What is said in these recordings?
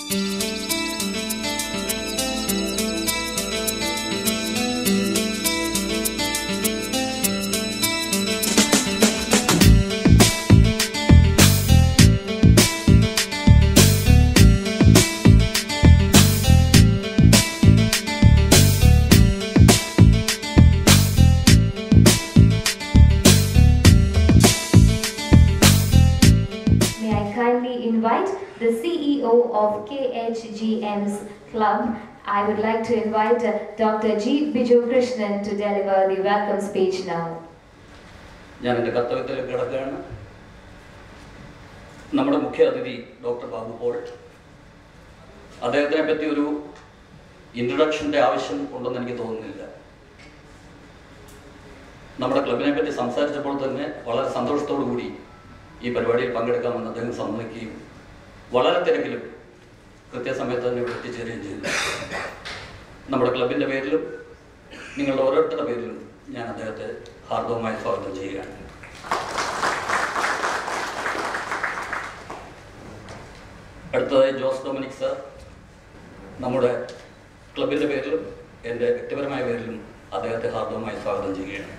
Invite the CEO of Khgmc Club. I would like to invite Dr. G. Biju Krishnan to deliver the welcome speech now. നമ്മുടെ മുഖ്യ അതിഥി doctor Babu Paul, അദ്ദേഹത്തിനെ പറ്റി ഒരു ഇൻട്രൊഡക്ഷൻ്റെ ആവശ്യം ഉണ്ടെന്ന് എനിക്ക് തോന്നുന്നില്ല. നമ്മുടെ ക്ലബിനെ പറ്റി സംസാരിച്ചപ്പോൾ തന്നെ വളരെ സന്തോഷത്തോടു കൂടി ഈ പരിപാടിയിൽ പങ്കെടുക്കാമെന്ന് അദ്ദേഹം സമ്മതിക്കുകയും വളരെ തിരക്കിലും കൃത്യസമയത്ത് തന്നെ ഇവിടെ എത്തിച്ചേരുകയും ചെയ്തു. നമ്മുടെ ക്ലബിൻ്റെ പേരിലും നിങ്ങളുടെ ഓരോരുത്തരുടെ പേരിലും ഞാൻ അദ്ദേഹത്തെ ഹാർദവമായി സ്വാഗതം ചെയ്യുകയാണ്. അടുത്തതായി ജോസ് ഡൊമിനിക് സർ, നമ്മുടെ ക്ലബിൻ്റെ പേരിലും എൻ്റെ വ്യക്തിപരമായ പേരിലും അദ്ദേഹത്തെ ഹാർദവമായി സ്വാഗതം ചെയ്യുകയാണ്.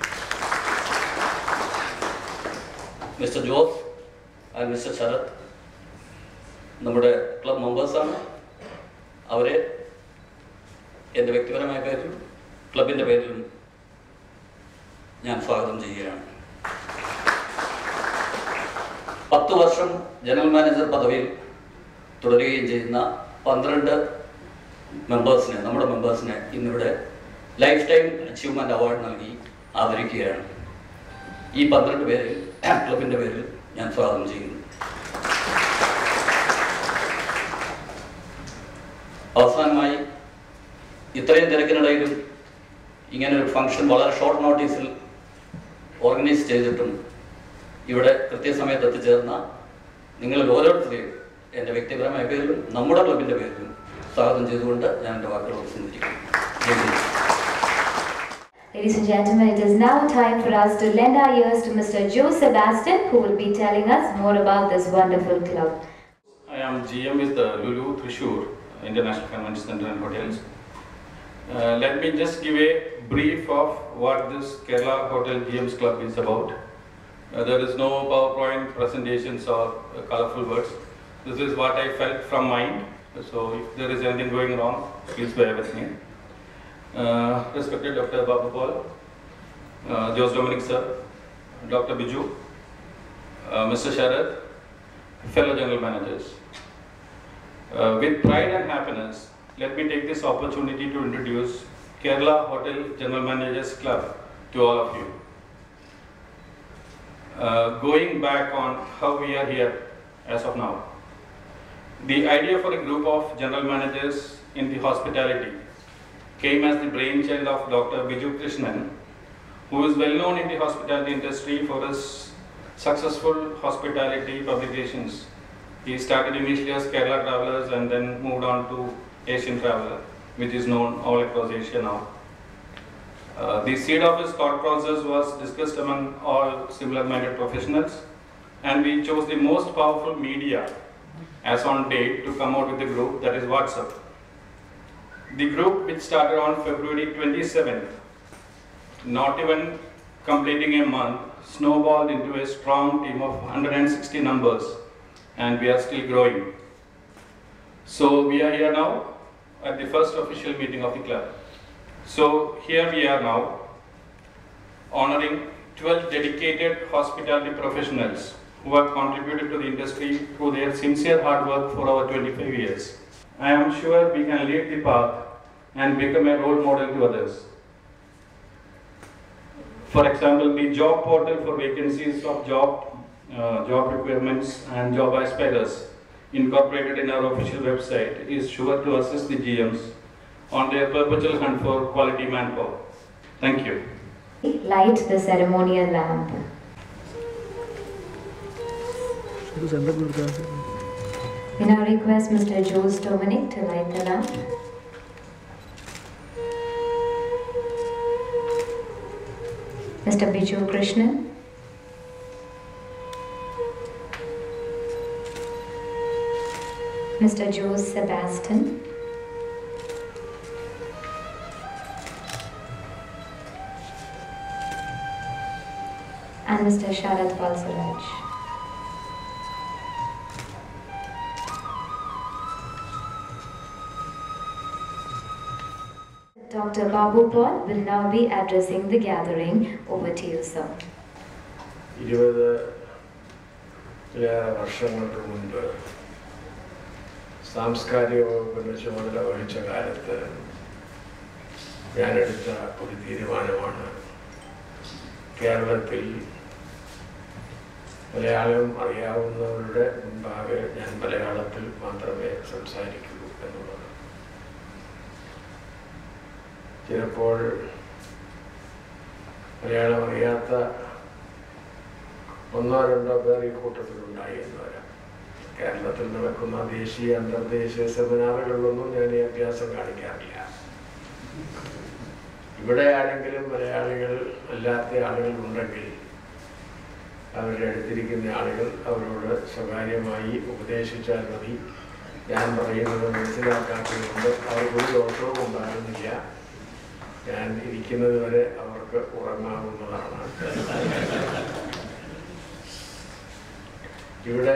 Mr Jose and Mr Sarath നമ്മുടെ ക്ലബ് മെമ്പേഴ്സാണ്. അവരെ എൻ്റെ വ്യക്തിപരമായ പേരിലും ക്ലബിൻ്റെ പേരിലും ഞാൻ സ്വാഗതം ചെയ്യുകയാണ്. 10 വർഷം ജനറൽ മാനേജർ പദവിയിൽ തുടരുകയും ചെയ്യുന്ന 12 മെമ്പേഴ്സിനെ, നമ്മുടെ മെമ്പേഴ്സിനെ ഇന്നിവിടെ ലൈഫ് ടൈം അച്ചീവ്മെൻറ്റ് അവാർഡ് നൽകി ആദരിക്കുകയാണ്. ഈ 12 പേരിൽ ക്ലബിൻ്റെ പേരിൽ ഞാൻ സ്വാഗതം ചെയ്യുന്നു. അവസാനമായി ഇത്രയും തിരക്കിനിടയിലും ഇങ്ങനൊരു ഫംഗ്ഷൻ വളരെ ഷോർട്ട് നോട്ടീസിൽ ഓർഗനൈസ് ചെയ്തിട്ടും ഇവിടെ കൃത്യസമയത്ത് എത്തിച്ചേർന്ന നിങ്ങളിൽ ഓരോരുത്തരെയും എൻ്റെ വ്യക്തിപരമായ പേരിലും നമ്മുടെ ക്ലബിൻ്റെ പേരിലും സ്വാഗതം ചെയ്തുകൊണ്ട് ഞാൻ എൻ്റെ വാക്കുകൾ ഉപസംഹരിക്കുന്നു. Ladies and gentlemen, it is now time for us to lend our ears to Mr. Joe Sebastian, who will be telling us more about this wonderful club. I am GM with the Lulu Thrissur International Convention Center and Hotels. Let me just give a brief of what this Kerala Hotel GM's Club is about. There is no PowerPoint presentations or colorful words. This is what I felt from mind. So if there is anything going wrong, please bear with me. Respected Dr. Babu Paul, Jose Dominic sir, Dr. Biju, Mr. Sharad, fellow general managers. With pride and happiness, let me take this opportunity to introduce Kerala Hotel General Managers Club to all of you. Going back on how we are here as of now, the idea for a group of general managers in the hospitality came as the brainchild of Dr. Biju Krishnan, who is well known in the hospitality industry for his successful hospitality publications. He started initially as Kerala Travelers and then moved on to Asian Traveler, which is known all across Asia now. The seed of his thought process was discussed among all similar-minded professionals, and we chose the most powerful media as on date to come out with the group, that is WhatsApp. The group, which started on February 27th, not even completing a month, snowballed into a strong team of 160 numbers, and we are still growing. So we are here now at the first official meeting of the club. So here we are now, honoring 12 dedicated hospitality professionals who have contributed to the industry through their sincere hard work for over 25 years. I am sure we can lead the path and become a role model to others. For example, the job portal for vacancies of job requirements and job aspirants incorporated in our official website is sure to assist the GMs on their perpetual hunt for quality manpower. Thank you. Light the ceremonial lamp. We now request Mr. Jose Dominic to light the lamp. Mr. Biju Krishnan. Mr. Joe Sebastian, and Mr. Sharad Balsaraj. Dr. Babu Paul will now be addressing the gathering. Over to you, sir. 20 വർഷങ്ങൾക്ക് മുൻപ് സാംസ്കാരിക വകുപ്പിൻ്റെ ചുമതല വഹിച്ച കാലത്ത് ഞാനെടുത്ത ഒരു തീരുമാനമാണ് കേരളത്തിൽ മലയാളം അറിയാവുന്നവരുടെ മുൻപാകെ ഞാൻ മലയാളത്തിൽ മാത്രമേ സംസാരിക്കൂ എന്നുള്ളത്. ചിലപ്പോൾ മലയാളം അറിയാത്ത ഒന്നോ രണ്ടോ പേർ ഈ കൂട്ടത്തിലുണ്ടായി എന്ന് വരാം. കേരളത്തിൽ നടക്കുന്ന ദേശീയ അന്തർദേശീയ സെമിനാറുകളിലൊന്നും ഞാൻ ഈ അഭ്യാസം കാണിക്കാറില്ല. ഇവിടെ ആരെങ്കിലും മലയാളികൾ അല്ലാത്ത ആളുകൾ ഉണ്ടെങ്കിൽ അവരുടെ അടുത്തിരിക്കുന്ന ആളുകൾ അവരോട് സ്വകാര്യമായി ഉപദേശിച്ചാൽ മതി. ഞാൻ പറയുന്നത് മനസ്സിലാക്കാത്തതുകൊണ്ട് അവർക്കൊരു ദോഷവും ഉണ്ടാകുന്നില്ല. ഞാൻ ഇരിക്കുന്നത് വരെ അവർക്ക് ഉറങ്ങാവുന്നതാണ്. ഇവിടെ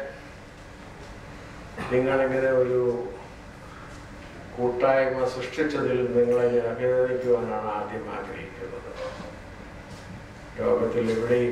നിങ്ങളിങ്ങനെ ഒരു കൂട്ടായ്മ സൃഷ്ടിച്ചതിൽ നിങ്ങളെ അഭിനന്ദിക്കുവാനാണ് ആദ്യം ആഗ്രഹിക്കുന്നത്. ലോകത്തിൽ എവിടെയും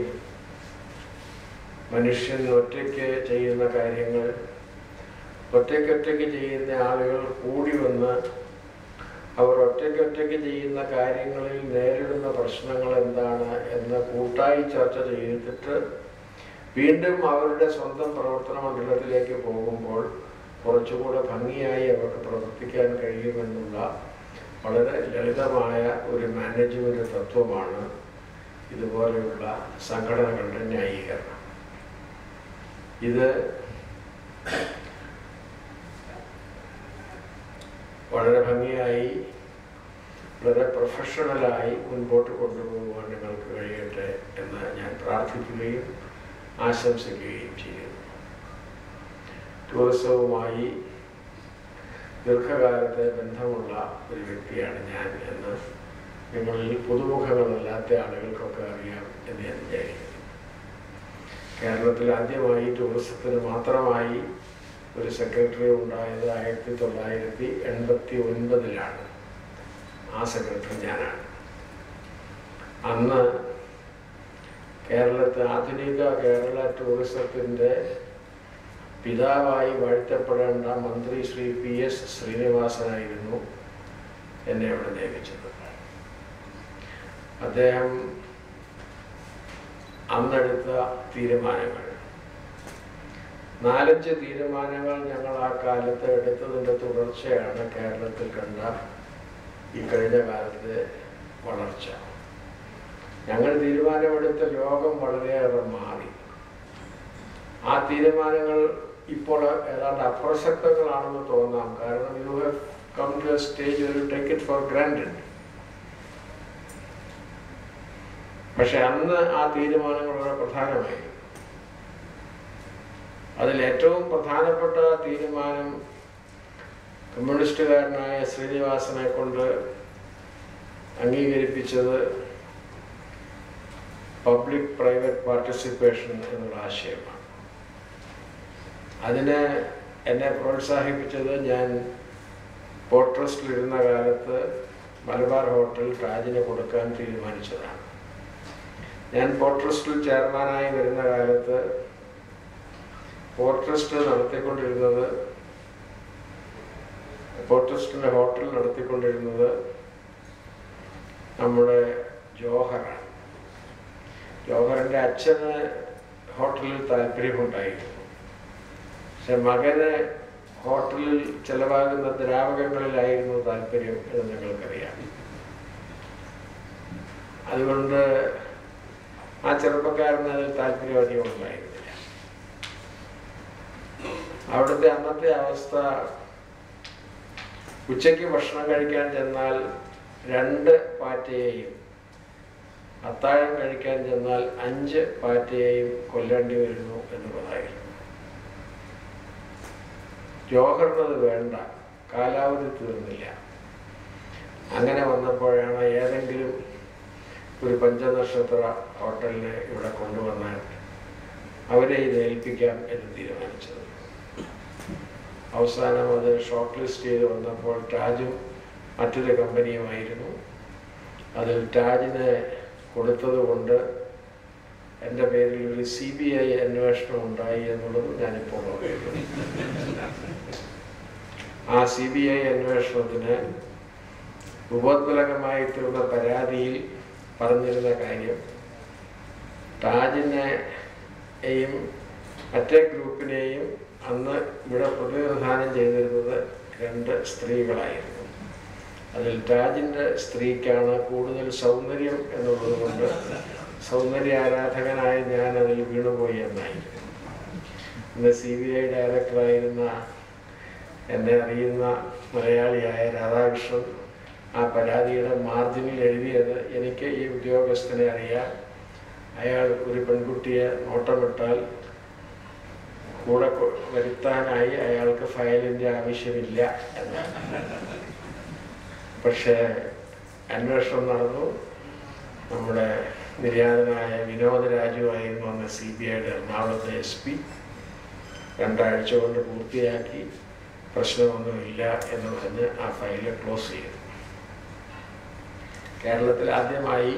മനുഷ്യൻ ഒറ്റയ്ക്ക് ചെയ്യുന്ന കാര്യങ്ങൾ ഒറ്റയ്ക്കൊറ്റയ്ക്ക് ചെയ്യുന്ന ആളുകൾ കൂടി വന്ന് അവർ ഒറ്റയ്ക്കൊറ്റയ്ക്ക് ചെയ്യുന്ന കാര്യങ്ങളിൽ നേരിടുന്ന പ്രശ്നങ്ങൾ എന്താണ് എന്ന് കൂട്ടായി ചർച്ച ചെയ്തിട്ട് വീണ്ടും അവരുടെ സ്വന്തം പ്രവർത്തന മണ്ഡലത്തിലേക്ക് പോകുമ്പോൾ കുറച്ചുകൂടെ ഭംഗിയായി അവർക്ക് പ്രവർത്തിക്കാൻ കഴിയുമെന്നുള്ള വളരെ ലളിതമായ ഒരു മാനേജ്മെൻറ്റ് തത്വമാണ് ഇതുപോലെയുള്ള സംഘടനകളുടെ ന്യായീകരണം. ഇത് വളരെ ഭംഗിയായി വളരെ പ്രൊഫഷണലായി മുൻപോട്ട് കൊണ്ടുപോകുവാൻ നിങ്ങൾക്ക് കഴിയട്ടെ എന്ന് ഞാൻ പ്രാർത്ഥിക്കുകയും ആശംസിക്കുകയും ചെയ്യുന്നു. ടൂറിസവുമായി ദീർഘകാലത്തെ ബന്ധമുള്ള ഒരു വ്യക്തിയാണ് ഞാൻ എന്ന് നിങ്ങളിൽ പുതുമുഖങ്ങളല്ലാത്ത ആളുകൾക്കൊക്കെ അറിയാം എന്ന് ഞാൻ വിചാരിക്കുന്നു. കേരളത്തിൽ ആദ്യമായി ടൂറിസത്തിന് മാത്രമായി ഒരു സെക്രട്ടറി ഉണ്ടായത് 1989 ആ സെക്രട്ടറി ഞാനാണ്. അന്ന് കേരളത്തിൽ ആധുനിക കേരള ടൂറിസത്തിൻ്റെ പിതാവായി വാഴ്ത്തപ്പെടേണ്ട മന്ത്രി ശ്രീ PS ശ്രീനിവാസനായിരുന്നു എന്നെ അവിടെ നിയമിച്ചത്. അദ്ദേഹം അന്നെടുത്ത തീരുമാനങ്ങൾ 4-5 തീരുമാനങ്ങൾ ഞങ്ങൾ ആ കാലത്ത് എടുത്തതിൻ്റെ തുടർച്ചയാണ് കേരളത്തിൽ കണ്ട ഈ കഴിഞ്ഞ കാലത്തെ വളർച്ച. ഞങ്ങൾ തീരുമാനമെടുത്ത ലോകം വളരെയേറെ മാറി. ആ തീരുമാനങ്ങൾ ഇപ്പോൾ ഏതാണ്ട് അപ്രസക്തങ്ങളാണെന്ന് തോന്നാം. കാരണം you have come to a stage where you take it for granted. പക്ഷെ അന്ന് ആ തീരുമാനങ്ങൾ വളരെ പ്രധാനമായി. അതിൽ ഏറ്റവും പ്രധാനപ്പെട്ട തീരുമാനം കമ്മ്യൂണിസ്റ്റുകാരനായ ശ്രീനിവാസനെ കൊണ്ട് അംഗീകരിപ്പിച്ചത് പബ്ലിക് പ്രൈവറ്റ് പാർട്ടിസിപ്പേഷൻ എന്നുള്ള ആശയമാണ്. അതിനെ എന്നെ പ്രോത്സാഹിപ്പിച്ചത് ഞാൻ പോർട്ട് ട്രസ്റ്റിലിരുന്ന കാലത്ത് മലബാർ ഹോട്ടൽ താജിന് കൊടുക്കാൻ തീരുമാനിച്ചതാണ്. ഞാൻ പോർട്ട് ട്രസ്റ്റിൽ ചെയർമാനായി വരുന്ന കാലത്ത് പോർട്ട് ട്രസ്റ്റ് ട്രസ്റ്റിൻ്റെ ഹോട്ടൽ നടത്തിക്കൊണ്ടിരുന്നത് നമ്മുടെ ജോഹറാണ്. ജോഹറിൻ്റെ അച്ഛന് ഹോട്ടലിൽ താല്പര്യമുണ്ടായിരുന്നു. പക്ഷെ മകന് ഹോട്ടലിൽ ചെലവാകുന്ന ദ്രാവകങ്ങളിലായിരുന്നു താല്പര്യം എന്ന് നിങ്ങൾക്കറിയാം. അതുകൊണ്ട് ആ ചെറുപ്പക്കാരന് അതിൽ താല്പര്യം അധികം ഉണ്ടായിരുന്നില്ല. അവിടുത്തെ അന്നത്തെ അവസ്ഥ, ഉച്ചയ്ക്ക് ഭക്ഷണം കഴിക്കാൻ ചെന്നാൽ 2 പാറ്റയെയും അത്താഴം കഴിക്കാൻ ചെന്നാൽ 5 പാറ്റയെയും കൊല്ലേണ്ടി വരുന്നു എന്നുള്ളതായിരുന്നു. ജോഹറിനത് വേണ്ട, കാലാവധി തീർന്നില്ല. അങ്ങനെ വന്നപ്പോഴാണ് ഏതെങ്കിലും ഒരു പഞ്ചനക്ഷത്ര ഹോട്ടലിനെ ഇവിടെ കൊണ്ടുവന്നാൽ അവരെ ഇത് ഏൽപ്പിക്കാം എന്ന് തീരുമാനിച്ചത്. അവസാനം അത് ഷോർട്ട് ലിസ്റ്റ് ചെയ്ത് വന്നപ്പോൾ ടാജും മറ്റൊരു കമ്പനിയുമായിരുന്നു. അതിൽ ടാജിനെ കൊടുത്തത് കൊണ്ട് എൻ്റെ പേരിൽ ഒരു CBI അന്വേഷണം ഉണ്ടായി എന്നുള്ളത് ഞാനിപ്പോൾ പറയുന്നു. ആ CBI അന്വേഷണത്തിന് ഉപോത്ബലകമായി തീർന്ന പരാതിയിൽ പറഞ്ഞിരുന്ന കാര്യം ടാജിനെയും മറ്റേ ഗ്രൂപ്പിനെയും അന്ന് ഇവിടെ പ്രതിനിധാനം ചെയ്തിരുന്നത് 2 സ്ത്രീകളായിരുന്നു. അതിൽ ടാജിൻ്റെ സ്ത്രീക്കാണ് കൂടുതൽ സൗന്ദര്യം എന്നുള്ളത് കൊണ്ട് സൗന്ദര്യ ആരാധകനായ ഞാൻ അതിൽ വീണുപോയി എന്നായിരുന്നു. ഇന്ന് CBI ഡയറക്ടറായിരുന്ന എന്നെ അറിയുന്ന മലയാളിയായ രാധാകൃഷ്ണൻ ആ പരാതിയുടെ മാർജിനിൽ എഴുതിയത്, എനിക്ക് ഈ ഉദ്യോഗസ്ഥനെ അറിയാം, അയാൾ ഒരു പെൺകുട്ടിയെ നോട്ടമിട്ടാൽ കൂടെ വരുത്താനായി അയാൾക്ക് ഫയലിൻ്റെ ആവശ്യമില്ല എന്നാണ്. പക്ഷേ അന്വേഷണം നടന്നു. നമ്മുടെ നിര്യാതനായ വിനോദ് രാജുവായിരുന്നു അന്ന് CBIയുടെ എറണാകുളത്തെ SP. 2 ആഴ്ച കൊണ്ട് പൂർത്തിയാക്കി, പ്രശ്നമൊന്നുമില്ല എന്ന് പറഞ്ഞ് ആ ഫയല് ക്ലോസ് ചെയ്തു. കേരളത്തിൽ ആദ്യമായി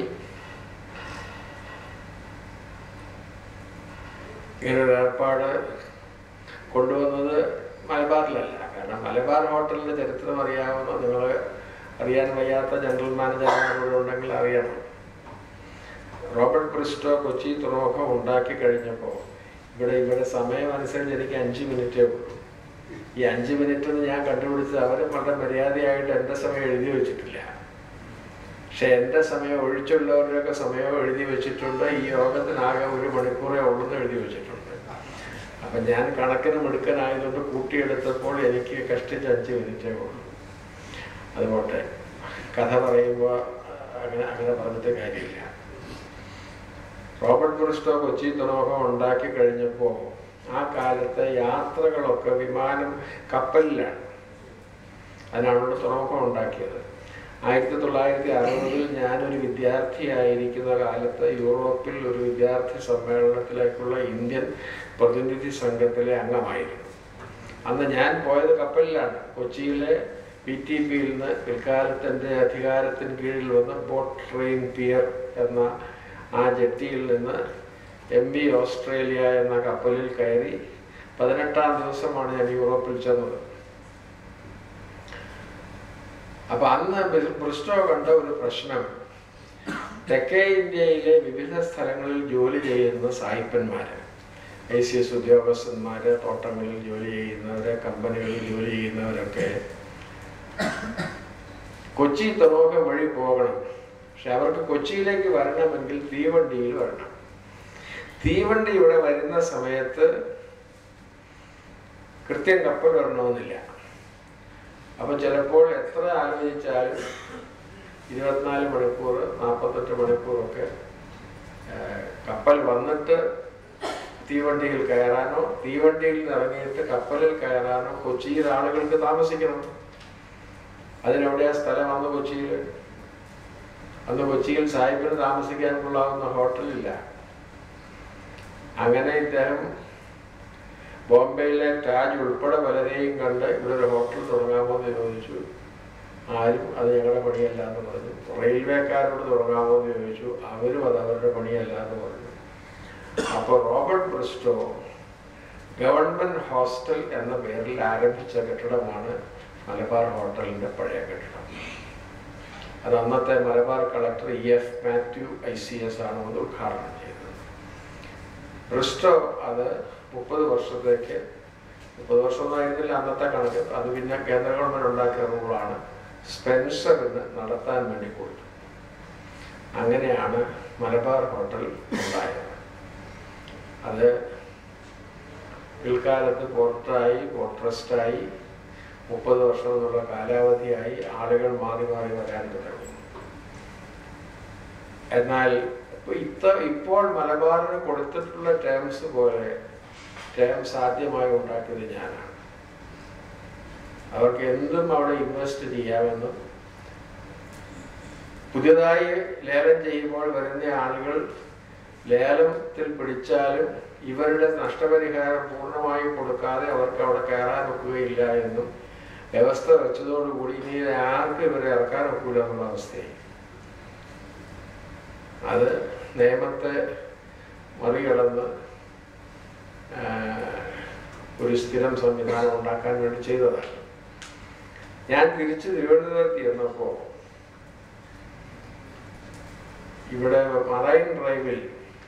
ഇങ്ങനൊരു ഏർപ്പാട് കൊണ്ടുവന്നത് മലബാറിലല്ല. കാരണം മലബാർ ഹോട്ടലിൻ്റെ ചരിത്രം അറിയാവുന്ന, നിങ്ങൾ അറിയാൻ വയ്യാത്ത ജനറൽ മാനേജർമാരോട് ഉണ്ടെങ്കിൽ അറിയണം. റോബർട്ട് ബ്രിസ്റ്റോ കൊച്ചി തുറമുഖം ഉണ്ടാക്കി കഴിഞ്ഞപ്പോൾ ഇവിടെ സമയം അനുസരിച്ച് എനിക്ക് 5 മിനിറ്റേ ഉള്ളൂ. ഈ 5 മിനിറ്റ് ഞാൻ കണ്ടുപിടിച്ചത് അവർ വളരെ മര്യാദയായിട്ട് എൻ്റെ സമയം എഴുതി വെച്ചിട്ടില്ല. പക്ഷെ എൻ്റെ സമയം ഒഴിച്ചുള്ളവരുടെയൊക്കെ സമയം എഴുതി വെച്ചിട്ടുണ്ട്. ഈ യോഗത്തിനാകെ 1 മണിക്കൂറേ ഉള്ളെന്ന് എഴുതി വെച്ചിട്ടുണ്ട്. അപ്പം ഞാൻ കണക്കിന് മിടുക്കനായതുകൊണ്ട് കൂട്ടിയെടുത്തപ്പോൾ എനിക്ക് കഷ്ടിച്ച് 5 മിനിറ്റേ ഉള്ളൂ. അതുകൊണ്ട് കഥ പറയുമ്പോൾ അങ്ങനെ പറഞ്ഞിട്ട് കാര്യമില്ല. റോബർട്ട് ബ്രിസ്റ്റോ കൊച്ചി തുറമുഖം ഉണ്ടാക്കി കഴിഞ്ഞപ്പോൾ ആ കാലത്തെ യാത്രകളൊക്കെ കപ്പലിലാണ്. അതിനാണ് തുറമുഖം ഉണ്ടാക്കിയത്. 1960 ഞാനൊരു വിദ്യാർത്ഥിയായിരിക്കുന്ന കാലത്ത് യൂറോപ്പിൽ ഒരു വിദ്യാർത്ഥി സമ്മേളനത്തിലേക്കുള്ള ഇന്ത്യൻ പ്രതിനിധി സംഘത്തിലെ അംഗമായിരുന്നു. അന്ന് ഞാൻ പോയത് കപ്പലിലാണ്. കൊച്ചിയിലെ PTPയിൽ നിന്ന് പിൽക്കാലത്തിൻ്റെ അധികാരത്തിന് കീഴിൽ വന്ന ബോട്ട് ട്രെയിൻ പിയർ എന്ന ആ ജെട്ടിയിൽ നിന്ന് MV ഓസ്ട്രേലിയ എന്ന കപ്പലിൽ കയറി 18ാം ദിവസമാണ് ഞാൻ യൂറോപ്പിൽ ചെന്നത്. അപ്പം അന്ന് ബ്രിസ്റ്റോ കണ്ട ഒരു പ്രശ്നം, തെക്കേ ഇന്ത്യയിലെ വിവിധ സ്ഥലങ്ങളിൽ ജോലി ചെയ്യുന്ന സായിപ്പന്മാർ, ICS ഉദ്യോഗസ്ഥന്മാർ, തോട്ടങ്ങളിൽ ജോലി ചെയ്യുന്നവർ, കമ്പനികളിൽ ജോലി ചെയ്യുന്നവരൊക്കെ കൊച്ചി തുറമുഖം വഴി പോകണം. പക്ഷെ അവർക്ക് കൊച്ചിയിലേക്ക് വരണമെങ്കിൽ തീവണ്ടിയിൽ വരണം. തീവണ്ടി ഇവിടെ വരുന്ന സമയത്ത് കൃത്യം കപ്പൽ വരണമെന്നില്ല. അപ്പം ചിലപ്പോൾ എത്ര ആലോചിച്ചാലും 24 മണിക്കൂർ 48 മണിക്കൂറൊക്കെ കപ്പൽ വന്നിട്ട് തീവണ്ടിയിൽ കയറാനോ തീവണ്ടിയിൽ നിന്ന് ഇറങ്ങിയിട്ട് കപ്പലിൽ കയറാനോ കൊച്ചിയിൽ ആളുകൾക്ക് താമസിക്കണം. അതിനെവിടെയാ സ്ഥലം? അന്ന് കൊച്ചിയിൽ സാഹിബിന് താമസിക്കാൻ കൊള്ളാവുന്ന ഹോട്ടലില്ല. അങ്ങനെ ഇദ്ദേഹം ബോംബെയിലെ ടാജ് ഉൾപ്പെടെ പലരെയും കണ്ട് ഇവിടെ ഒരു ഹോട്ടൽ തുടങ്ങാമോ എന്ന് ചോദിച്ചു. ആരും അത് ഞങ്ങളുടെ പണിയല്ല എന്ന് പറഞ്ഞു. റെയിൽവേക്കാരോട് തുടങ്ങാമോ എന്ന് ചോദിച്ചു. അവരും അത് അവരുടെ പണിയല്ല എന്ന് പറഞ്ഞു. അപ്പോൾ റോബർട്ട് ബ്രിസ്റ്റോ ഗവൺമെൻറ് ഹോസ്റ്റൽ എന്ന പേരിൽ ആരംഭിച്ച കെട്ടിടമാണ് മലബാർ ഹോട്ടലിൻ്റെ പഴയ കെട്ടിടം. അത് അന്നത്തെ Malabar collector EF Mathew ICS ആണ് അത് ഉദ്ഘാടനം ചെയ്തത്. ബ്രിസ്റ്റോ അത് 30 വർഷത്തേക്ക്, 30 വർഷമൊന്നായിരുന്നില്ല അന്നത്തെ കണക്ക്, അത് പിന്നെ കേന്ദ്ര ഗവൺമെൻറ് ഉണ്ടാക്കിയ റൂളാണ്, സ്പെൻസറിന് നടത്താൻ വേണ്ടി കൊടുത്തു. അങ്ങനെയാണ് മലബാർ ഹോട്ടൽ ഉണ്ടായത്. അത് പിൽക്കാലത്ത് പോർട്ടായി, പോർട്രസ്റ്റായി, 30 വർഷം എന്നുള്ള കാലാവധിയായി, ആളുകൾ മാറി മാറി വരാൻ തുടങ്ങി. എന്നാൽ ഇപ്പോൾ മലബാറിന് കൊടുത്തിട്ടുള്ള ടേംസ് പോലെ ടേംസ് ആദ്യമായി ഉണ്ടാക്കിയത് ഞാനാണ്. അവർക്ക് എന്തും അവിടെ ഇൻവെസ്റ്റ് ചെയ്യാമെന്നും പുതിയതായി ലേലം ചെയ്യുമ്പോൾ വരുന്ന ആളുകൾ ലേലത്തിൽ പിടിച്ചാലും ഇവരുടെ നഷ്ടപരിഹാരം പൂർണ്ണമായും കൊടുക്കാതെ അവർക്ക് അവിടെ കയറാൻ ഒക്കുകയില്ല എന്നും വ്യവസ്ഥ വെച്ചതോടുകൂടി ഇനി ആർക്കും ഇവരെ ഇറക്കാൻ ഒക്കില്ല എന്നുള്ള അവസ്ഥയായി. അത് നിയമത്തെ മറികടന്ന് ഒരു സ്ഥിരം സംവിധാനം ഉണ്ടാക്കാൻ വേണ്ടി ചെയ്തതാണ്. ഞാൻ തിരിച്ച് തിരുവനന്തപുരത്ത് ചെന്നപ്പോൾ ഇവിടെ മറൈൻ ഡ്രൈവിൽ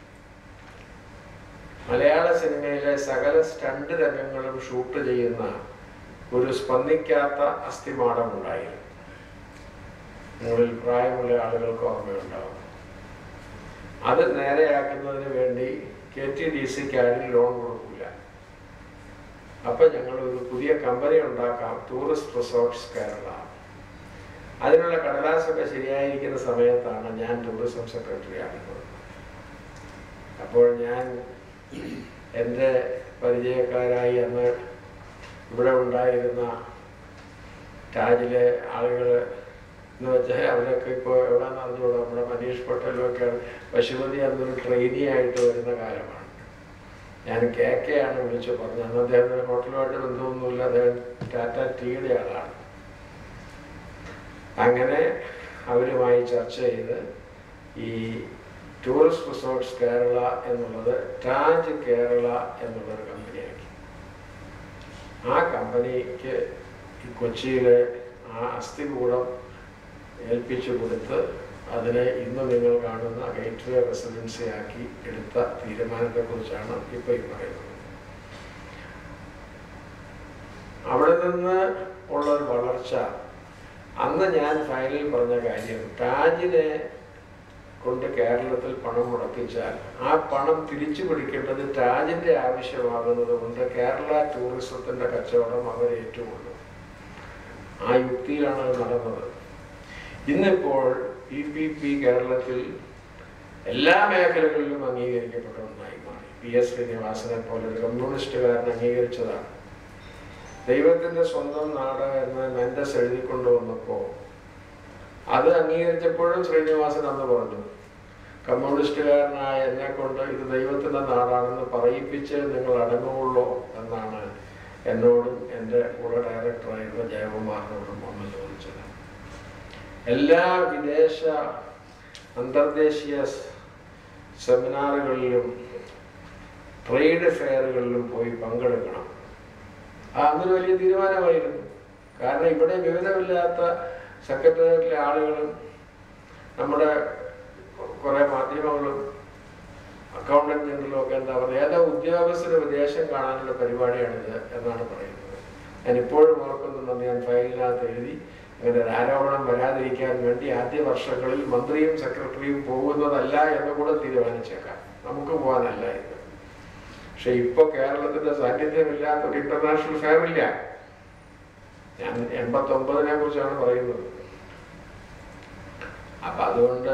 മലയാള സിനിമയിലെ സകല സ്റ്റണ്ട് രംഗങ്ങളും ഷൂട്ട് ചെയ്യുന്ന ഒരു സ്പന്ദിക്കാത്ത അസ്ഥിമാടമുണ്ടായിരുന്നു. നിങ്ങളിൽ പ്രായമുള്ള ആളുകൾക്ക് ഓർമ്മയുണ്ടാവും. അത് നേരെയാക്കുന്നതിന് വേണ്ടി KTDCക്ക് ആരും ലോൺ കൊടുക്കില്ല. അപ്പം ഞങ്ങൾ ഒരു പുതിയ കമ്പനി ഉണ്ടാക്കാം, ടൂറിസ്റ്റ് റിസോർട്ട്സ് കേരള. അതിനുള്ള കടലാസൊക്കെ ശരിയായിരിക്കുന്ന സമയത്താണ് ഞാൻ ടൂറിസം സെക്രട്ടറി ആകുന്നത്. അപ്പോൾ ഞാൻ എൻ്റെ പരിചയക്കാരായി അന്ന് ഇവിടെ ഉണ്ടായിരുന്ന താജിലെ ആളുകൾ എന്ന് വെച്ചാൽ അവരൊക്കെ ഇപ്പോൾ എവിടെയാണെന്ന് അറിഞ്ഞുകൂടാ, നമ്മുടെ മനീഷ് പട്ടേലുമൊക്കെ പശുപതി അന്നൊരു ട്രെയിനി ആയിട്ട് വരുന്ന കാലമാണ്. ഞാൻ KK ആണ് വിളിച്ചു പറഞ്ഞത്. അന്ന് അദ്ദേഹത്തിന് ഹോട്ടലുമായിട്ട് ബന്ധമൊന്നുമില്ല, അദ്ദേഹം ടാറ്റ ടീയുടെ ആളാണ്. അങ്ങനെ അവരുമായി ചർച്ച ചെയ്ത് ഈ ടൂറിസ്റ്റ് റിസോർട്ട്സ് കേരള എന്നുള്ളത് ടാജ് കേരള എന്നുള്ളൊരു കമ്പനിയാക്കി. ആ കമ്പനിക്ക് ഈ കൊച്ചിയിലെ ആ അസ്ഥികൂടം ഏൽപ്പിച്ചു കൊടുത്ത് അതിനെ ഇന്ന് നിങ്ങൾ കാണുന്ന ഗേറ്റ്വേ റെസിഡൻസി ആക്കി എടുത്ത തീരുമാനത്തെക്കുറിച്ചാണ് ഇപ്പോൾ ഈ പറയുന്നത്. അവിടെ നിന്ന് ഉള്ളൊരു വളർച്ച, അന്ന് ഞാൻ ഫയലിൽ പറഞ്ഞ കാര്യം, ടാജിനെ കൊണ്ട് കേരളത്തിൽ പണം മുടക്കിച്ചാൽ ആ പണം തിരിച്ചു പിടിക്കേണ്ടത് ടാജിൻ്റെ ആവശ്യമാകുന്നത് കൊണ്ട് കേരള ടൂറിസത്തിൻ്റെ കച്ചവടം അവർ ഏറ്റുകൊള്ളും. ആ യുക്തിയിലാണ് അത് നടന്നത്. ഇന്നിപ്പോൾ PPP കേരളത്തിൽ എല്ലാ മേഖലകളിലും അംഗീകരിക്കപ്പെട്ട ഒന്നായി മാറി. PS ശ്രീനിവാസനെ പോലെ ഒരു കമ്മ്യൂണിസ്റ്റുകാരൻ അംഗീകരിച്ചതാണ്. ദൈവത്തിൻ്റെ സ്വന്തം നാട് എന്ന് മെൻഡസ് എഴുതിക്കൊണ്ടുവന്നപ്പോൾ അത് അംഗീകരിച്ചപ്പോഴും ശ്രീനിവാസൻ അന്ന് പറഞ്ഞു, കമ്മ്യൂണിസ്റ്റുകാരനായ എന്നെ കൊണ്ട് ഇത് ദൈവത്തിൻ്റെ നാടാണെന്ന് പറയിപ്പിച്ച് നിങ്ങൾ അടങ്ങുള്ളൂ എന്നാണ് എന്നോടും എൻ്റെ കൂടെ ഡയറക്ടറായിരുന്ന ജയകുമാറിനോടും അന്ന് ചോദിച്ചത്. എല്ലാ വിദേശ അന്തർദേശീയ സെമിനാറുകളിലും ട്രേഡ് ഫെയറുകളിലും പോയി പങ്കെടുക്കണം. അതൊരു വലിയ തീരുമാനമായിരുന്നു. കാരണം ഇവിടെ വിവരമില്ലാത്ത സെക്രട്ടേറിയറ്റിലെ ആളുകളും നമ്മുടെ കുറേ മാധ്യമങ്ങളും അക്കൗണ്ടന്റ് ജനറലും ഒക്കെ എന്താ പറയുക, ഏതോ ഉദ്യോഗസ്ഥരുടെ വിദേശം കാണാനുള്ള പരിപാടിയാണിത് എന്നാണ് പറയുന്നത്. ഞാൻ ഇപ്പോഴും ഓർക്കുന്നുണ്ടെന്ന് ഞാൻ ഫയലിനകത്ത് എഴുതി. അങ്ങനെ ഒരു ആരോപണം വരാതിരിക്കാൻ വേണ്ടി ആദ്യ വർഷങ്ങളിൽ മന്ത്രിയും സെക്രട്ടറിയും പോകുന്നതല്ല എന്ന് കൂടെ തീരുമാനിച്ചേക്കാം, നമുക്ക് പോകാനല്ല ഇത്. പക്ഷെ ഇപ്പോൾ കേരളത്തിൻ്റെ സാന്നിധ്യമില്ലാത്തൊരു ഇന്റർനാഷണൽ ഫെയറില്ല. ഞാൻ 89-നെ കുറിച്ചാണ് പറയുന്നത്. അപ്പം അതുകൊണ്ട്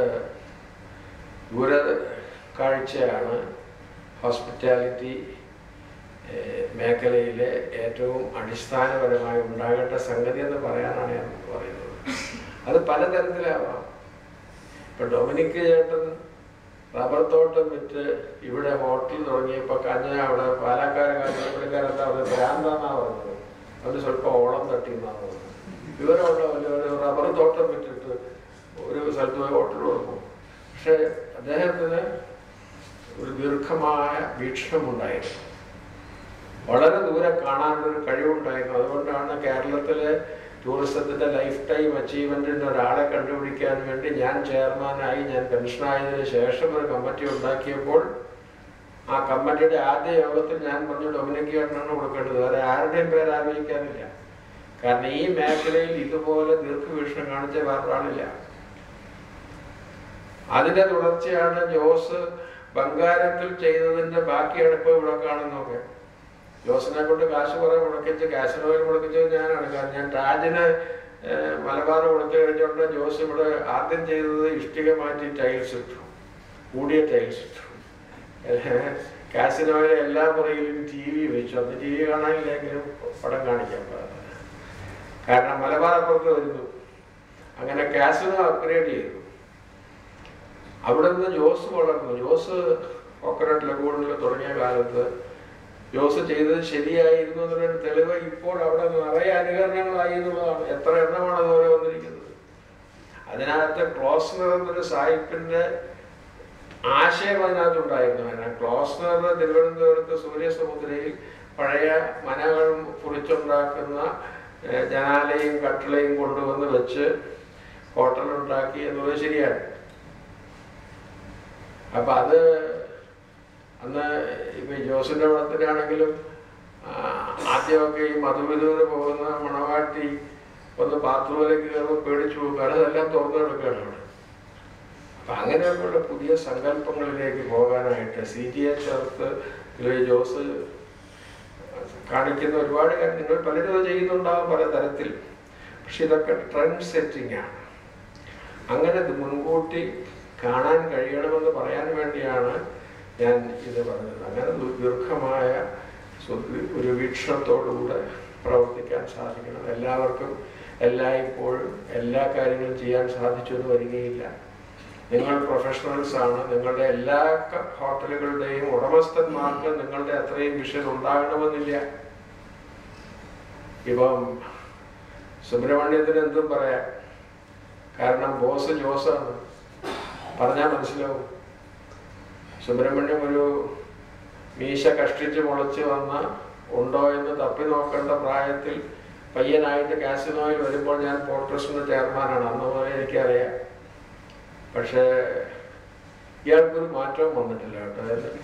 ദൂരക്കാഴ്ചയാണ് ഹോസ്പിറ്റാലിറ്റി മേഖലയിലെ ഏറ്റവും അടിസ്ഥാനപരമായി ഉണ്ടാകേണ്ട സംഗതി എന്ന് പറയാനാണ് ഞാൻ പറയുന്നത്. അത് പലതരത്തിലാവാം. ഇപ്പം ഡൊമിനിക് ചേട്ടൻ റബ്ബർ തോട്ടം വിറ്റ് ഇവിടെ ഹോട്ടൽ തുടങ്ങിയപ്പോൾ അവിടെ പാലക്കാരെന്താ പറയുന്നത്, ഭ്രാന്താന്നാ പറഞ്ഞത്. അവന് സ്വല്പം ഓളം തട്ടിയെന്നാണ് പറഞ്ഞത്. വിവരമുള്ള ഒരു റബ്ബർ തോട്ടം വിറ്റിട്ട് ഒരു സ്ഥലത്ത് പോയി ഹോട്ടൽ കൊടുക്കും. പക്ഷെ അദ്ദേഹത്തിന് ഒരു ദീർഘമായ വീക്ഷണമുണ്ടായിരുന്നു, വളരെ ദൂരെ കാണാനൊരു കഴിവുണ്ടായിരുന്നു. അതുകൊണ്ടാണ് കേരളത്തിലെ ടൂറിസത്തിൻ്റെ ലൈഫ് ടൈം അച്ചീവ്മെൻറ്റിന് ഒരാളെ കണ്ടുപിടിക്കാൻ വേണ്ടി ഞാൻ ചെയർമാനായി, ഞാൻ പെൻഷനായതിനു ശേഷം ഒരു കമ്മിറ്റി ഉണ്ടാക്കിയപ്പോൾ ആ കമ്മിറ്റിയുടെ ആദ്യ യോഗത്തിൽ ഞാൻ പറഞ്ഞു ഡൊമിനിക് ചേട്ടനാണ് കൊടുക്കേണ്ടത്, വേറെ ആരുടെയും പേര് ആലോചിക്കാനില്ല. കാരണം ഈ മേഖലയിൽ ഇതുപോലെ ദീർഘവീക്ഷണം കാണിച്ച വേറൊരാളില്ല. അതിൻ്റെ തുടർച്ചയാണ് ജോസ് ബംഗാരത്തിൽ ചെയ്തതിൻ്റെ ബാക്കിയാണ് ഇപ്പോൾ ഇവിടെ കാണുന്നതൊക്കെ. ജോസിനെ കൊണ്ട് കാശ് കുറെ മുടക്കിച്ച്, കാശിനോയിൽ മുടക്കിച്ചത് ഞാനാണ്. കാരണം ഞാൻ ടാജിന് മലബാർ കൊടുത്തു കഴിഞ്ഞുകൊണ്ട് ജോസ് ഇവിടെ ആദ്യം ചെയ്തത് ഇഷ്ടിക മാറ്റി ടൈൽസ് ഇട്ടു, കൂടിയ ടൈൽസ് ഇട്ടു. കാശിനോയിലെ എല്ലാ മുറിയിലും TV വെച്ചു. അന്ന് TV കാണാനില്ലെങ്കിലും പടം കാണിക്കാൻ പാടില്ല. കാരണം മലബാർ അപ്പുറത്ത് വരുന്നു. അങ്ങനെ കാസിനോ അപ്ഗ്രേഡ് ചെയ്തു. അവിടെ നിന്ന് ജോസ് വളർന്നു. ജോസ് കോക്കനട്ട് ലഗൂണിൽ തുടങ്ങിയ കാലത്ത് ജോസ് ചെയ്തത് ശരിയായിരുന്നു എന്നുള്ളൊരു തെളിവ് ഇപ്പോൾ അവിടെ നിറയെ അനുകരണങ്ങളായി എന്നുള്ളതാണ്. എത്ര എണ്ണമാണ് അതുപോലെ വന്നിരിക്കുന്നത്. അതിനകത്ത് ക്ലോസ്നർ എന്നൊരു സാഹിബിന്റെ ആശയം അതിനകത്തുണ്ടായിരുന്നു. അങ്ങനെ ക്ലോസ്നർ തിരുവനന്തപുരത്ത് സൂര്യസമുദ്രയിൽ പഴയ മനകൾ കുറിച്ചുണ്ടാക്കുന്ന ജനാലയും കട്ടിളയും കൊണ്ടുവന്ന് വെച്ച് ഹോട്ടലുണ്ടാക്കി എന്നുള്ളത് ശരിയാണ്. അപ്പൊ അത് അന്ന് ഇപ്പൊ ജോസിന്റെ പടത്തിനാണെങ്കിലും ആദ്യമൊക്കെ ഈ മധുവിധൂര് പോകുന്ന മണവാട്ടി ഒന്ന് ബാത്റൂമിലേക്ക് കയറുമ്പോൾ പേടിച്ചു പോകും. അതെല്ലാം തുറന്നു കൊടുക്കുകയാണ് അവിടെ. അപ്പൊ അങ്ങനെയൊക്കെയുള്ള പുതിയ സങ്കല്പങ്ങളിലേക്ക് പോകാനായിട്ട് CTA ചേർത്ത് ജോസ് കാണിക്കുന്ന ഒരുപാട് കാര്യം നിങ്ങൾ പലരും ചെയ്യുന്നുണ്ടാവും പല തരത്തിൽ. പക്ഷെ ഇതൊക്കെ ട്രെൻഡ് സെറ്റിംഗ് ആണ്. അങ്ങനെ മുൻകൂട്ടി കാണാൻ കഴിയണമെന്ന് പറയാൻ വേണ്ടിയാണ് ഞാൻ ഇത് പറഞ്ഞത്. അങ്ങനെ ദീർഘമായ ഒരു വീക്ഷണത്തോടുകൂടെ പ്രവർത്തിക്കാൻ സാധിക്കണം. എല്ലാവർക്കും എല്ലായ്പ്പോഴും എല്ലാ കാര്യങ്ങളും ചെയ്യാൻ സാധിച്ചു എന്ന് വരികയില്ല. നിങ്ങൾ പ്രൊഫഷണൽസ് ആണ്. നിങ്ങളുടെ എല്ലാ ഹോട്ടലുകളുടെയും ഉടമസ്ഥന്മാർക്ക് നിങ്ങളുടെ അത്രയും വിഷൻ ഉണ്ടാകണമെന്നില്ല. ഇപ്പം സുബ്രഹ്മണ്യത്തിന് എന്തും പറയാം. കാരണം ബോസ് ജോസാണ്. പറഞ്ഞാൽ മനസ്സിലാവും. സുബ്രഹ്മണ്യം ഒരു മീശ കഷ്ടിച്ച് മുളച്ച് വന്ന ഉണ്ടോ എന്ന് തപ്പി നോക്കേണ്ട പ്രായത്തിൽ പയ്യനായിട്ട് കാസിനോയിൽ വരുമ്പോൾ ഞാൻ പോർട്ട് ട്രസ്റ്റിന്റെ ചെയർമാനാണ്. അന്ന് പോലെ എനിക്കറിയാം. പക്ഷേ ഇയാൾക്കൊരു മാറ്റവും വന്നിട്ടില്ല കേട്ടോ.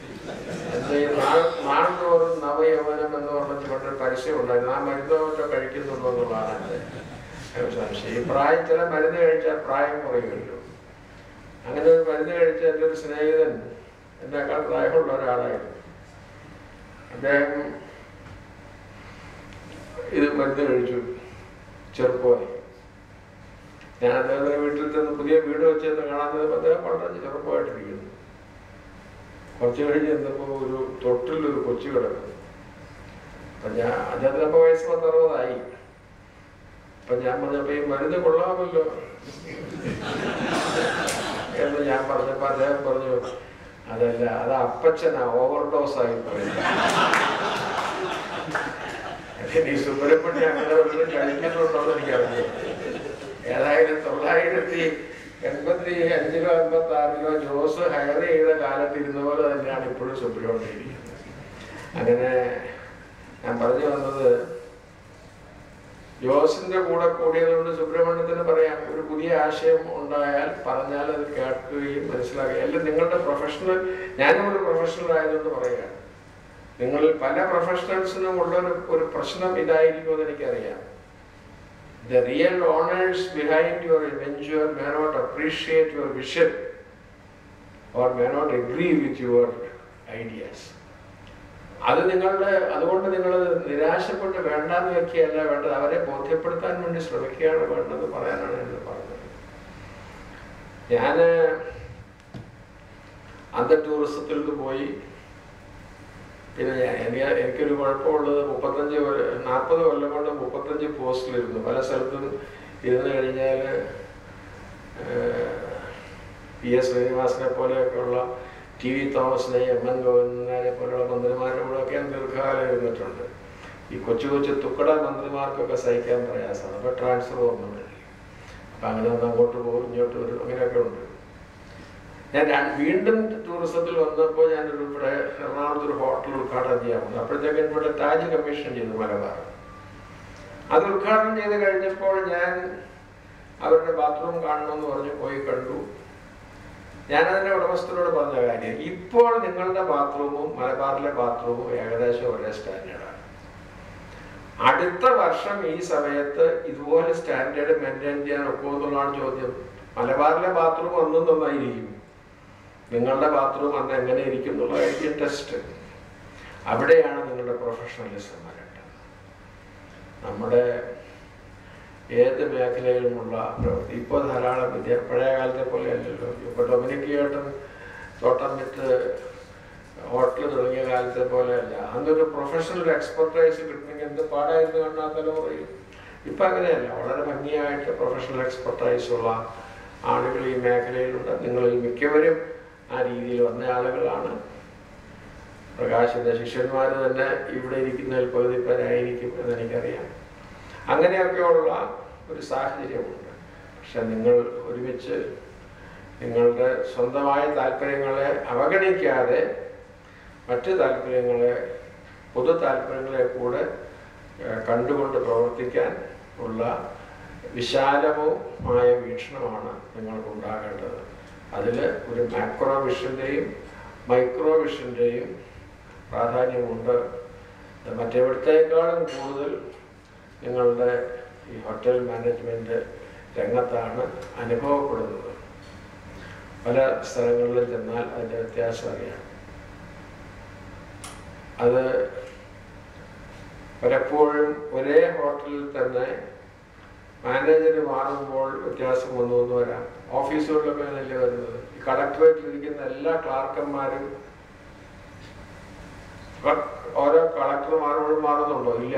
നാൾതോറും നവയൗവനം എന്ന് പറഞ്ഞിട്ട് പരസ്യം ഉണ്ടായിരുന്നു. ആ മരുന്നോ കഴിക്കുന്നുണ്ടോ എന്നുള്ളതാണ് എൻ്റെ സംശയം. ഈ പ്രായം ചില മരുന്ന് കഴിച്ചാൽ പ്രായം കുറയുമല്ലോ. അങ്ങനെ ഒരു മരുന്ന് കഴിച്ച എൻ്റെ ഒരു സ്നേഹിതൻ എന്നേക്കാൾ പ്രായമുള്ള ഒരാളായിരുന്നു. അദ്ദേഹം ഇത് മരുന്ന് കഴിച്ചു ചെറുപ്പമായി. ഞാൻ അദ്ദേഹത്തിന്റെ വീട്ടിൽ ചെന്ന് പുതിയ വീട് വെച്ചെന്ന് കാണാൻ അദ്ദേഹം വളരെ ചെറുപ്പമായിട്ടിരിക്കുന്നു. കുറച്ച് കഴിഞ്ഞ് ചെന്നപ്പോൾ ഒരു തൊട്ടിലൊരു കൊച്ചു കിടക്കുന്നു. അപ്പൊ ഞാൻ അദ്ദേഹത്തിനപ്പോ വയസ്സ് 10-60 അപ്പൊ ഞാൻ പറഞ്ഞപ്പോ ഈ മരുന്ന് കൊള്ളാമല്ലോ എന്ന് ഞാൻ പറഞ്ഞപ്പോ അദ്ദേഹം പറഞ്ഞു, അതല്ല, അത് അപ്പച്ചനാ, ഓവർഡോസ് ആയി പറയുന്നത്. ഈ സുബ്രഹ്മണ്യം അങ്ങനെ ഒന്നും കഴിക്കുന്നുണ്ടോ എന്ന് എനിക്കറിഞ്ഞു. ഏതായാലും 985-86 ജോസ് ഹയർ ചെയ്ത കാലത്ത് ഇരുന്ന പോലെ തന്നെയാണ് ഇപ്പോഴും സുബ്രഹ്മണ്യം ഇരിക്കുന്നത്. അങ്ങനെ ഞാൻ പറഞ്ഞു വന്നത്, ജോസിന്റെ കൂടെ കൂടിയതുകൊണ്ട് സുബ്രഹ്മണ്യത്തിന് പറയാം, ഒരു പുതിയ ആശയം ഉണ്ടായാൽ പറഞ്ഞാൽ അത് കേൾക്കുകയും മനസ്സിലാക്കുകയും. അല്ല, നിങ്ങളുടെ പ്രൊഫഷണൽ, ഞാനും ഒരു പ്രൊഫഷണൽ ആയതുകൊണ്ട് പറയുകയാണ്. നിങ്ങളിൽ പല പ്രൊഫഷണൽസിനും ഉള്ള ഒരു പ്രശ്നം ഇതായിരിക്കുമെന്ന് എനിക്കറിയാം. The real owners behind your venture may not appreciate your vision or may not agree with your ideas. അതുകൊണ്ട് നിങ്ങൾ നിരാശപ്പെട്ട് വേണ്ടാന്ന് വെക്കുകയല്ല വേണ്ടത്, അവരെ ബോധ്യപ്പെടുത്താൻ വേണ്ടി ശ്രമിക്കുകയാണ് വേണ്ടത് പറയാനാണ് എന്ന് പറഞ്ഞത്. ഞാൻ അന്തർ ടൂറിസത്തിൽ നിന്ന് പോയി. പിന്നെ എനിക്കൊരു കുഴപ്പമുള്ളത് 40 കൊല്ലം കൊണ്ട് 35 പോസ്റ്റിലിരുന്നു. പല സ്ഥലത്തും ഇരുന്ന് കഴിഞ്ഞാൽ PS ശ്രീനിവാസനെ പോലെയൊക്കെയുള്ള TV തോമസിനെയും MN ഗോവിന്ദനെ പോലെയുള്ള മന്ത്രിമാരുടെ കൂടെയൊക്കെ ഞാൻ ദീർഘകാലം ഇരുന്നിട്ടുണ്ട്. ഈ കൊച്ചു കൊച്ചു തുക്കട മന്ത്രിമാർക്കൊക്കെ സഹിക്കാൻ പ്രയാസമാണ്. അപ്പോൾ ട്രാൻസ്ഫർ ഒന്നും വരില്ല. അപ്പം അങ്ങനെ ഒന്ന് അങ്ങോട്ട് പോകും ഇങ്ങോട്ട് വരും, അങ്ങനെയൊക്കെ ഉണ്ട്. ഞാൻ വീണ്ടും ടൂറിസത്തിൽ വന്നപ്പോൾ ഞാനൊരു ഇവിടെ എറണാകുളത്തൊരു ഹോട്ടൽ ഉദ്ഘാടനം ചെയ്യാൻ വന്നു. അപ്പോഴത്തേക്കും ഇവിടെ താജ് കമ്മീഷൻ ചെയ്തു മലബാർ. അത് ഉദ്ഘാടനം ചെയ്ത് കഴിഞ്ഞപ്പോൾ ഞാൻ അവരുടെ ബാത്റൂം കാണണമെന്ന് പറഞ്ഞ് പോയി കണ്ടു. ഞാനതിൻ്റെ ഉടമസ്ഥനോട് പറഞ്ഞ കാര്യം, ഇപ്പോൾ നിങ്ങളുടെ ബാത്റൂമും മലബാറിലെ ബാത്റൂമും ഏകദേശം ഒരേ സ്റ്റാൻഡേർഡാണ്. അടുത്ത വർഷം ഈ സമയത്ത് ഇതുപോലെ സ്റ്റാൻഡേർഡ് മെയിൻറ്റെയിൻ ചെയ്യാൻ ഒക്കുമെന്നുള്ളതാണ് ചോദ്യം. മലബാറിലെ ബാത്റൂം ഒന്നും നന്നായിരിക്കും, നിങ്ങളുടെ ബാത്റൂം അന്ന് എങ്ങനെ ഇരിക്കും എന്നുള്ളതായിരിക്കും ടെസ്റ്റ്. അവിടെയാണ് നിങ്ങളുടെ പ്രൊഫഷണലിസം വരേണ്ടത്. നമ്മുടെ ഏത് മേഖലയിലുമുള്ള പ്രവൃത്തി ഇപ്പോൾ ധാരാളം പഴയ കാലത്തെ പോലെ അല്ലല്ലോ. ഇപ്പോൾ ഡൊമിനിക് ഏട്ടൻ തോട്ടം വിറ്റ് ഹോട്ടൽ തുടങ്ങിയ കാലത്തെ പോലെ അല്ല. അന്നൊരു പ്രൊഫഷണൽ എക്സ്പെർട്ടൈസ് കിട്ടണമെങ്കിൽ എന്ത് പാടായിരുന്നു കണ്ടാൽ തലമുറയും. ഇപ്പം അങ്ങനെയല്ല, വളരെ ഭംഗിയായിട്ട് പ്രൊഫഷണൽ എക്സ്പെർട്ടൈസുള്ള ആളുകൾ ഈ മേഖലയിലുണ്ട്. നിങ്ങളിൽ മിക്കവരും ആ രീതിയിൽ വന്ന ആളുകളാണ്. പ്രകാശിൻ്റെ ശിഷ്യന്മാർ തന്നെ ഇവിടെ ഇരിക്കുന്നതിൽ പകുതി പേരായിരിക്കും എന്നെനിക്കറിയാം. അങ്ങനെയൊക്കെയുള്ള ഒരു സാഹചര്യമുണ്ട്. പക്ഷെ നിങ്ങൾ ഒരുമിച്ച് നിങ്ങളുടെ സ്വന്തമായ താല്പര്യങ്ങളെ അവഗണിക്കാതെ മറ്റ് താല്പര്യങ്ങളെ, പൊതു താല്പര്യങ്ങളെ കൂടെ കണ്ടുകൊണ്ട് പ്രവർത്തിക്കാൻ ഉള്ള വിശാലവുമായ വീക്ഷണമാണ് നിങ്ങൾക്കുണ്ടാകേണ്ടത്. അതിൽ ഒരു മാക്രോ വിഷൻ്റെയും മൈക്രോ വിഷൻ്റെയും പ്രാധാന്യമുണ്ട്. മറ്റെവിടത്തേക്കാളും കൂടുതൽ നിങ്ങളുടെ ഈ ഹോട്ടൽ മാനേജ്മെൻറ്റ് രംഗത്താണ് അനുഭവപ്പെടുന്നത്. പല സ്ഥലങ്ങളിലും ചെന്നാൽ അതിൻ്റെ വ്യത്യാസം അറിയാം. അത് പലപ്പോഴും ഒരേ ഹോട്ടലിൽ തന്നെ മാനേജർ മാറുമ്പോൾ വ്യത്യാസം വന്നു വരാം. ഓഫീസുകളിലൊക്കെ അങ്ങനെയല്ലേ വരുന്നത്. ഈ കളക്ടറേറ്റിൽ ഇരിക്കുന്ന എല്ലാ ക്ലാർക്കന്മാരും ഓരോ കളക്ടർ മാറുന്നുണ്ടോ? ഇല്ല.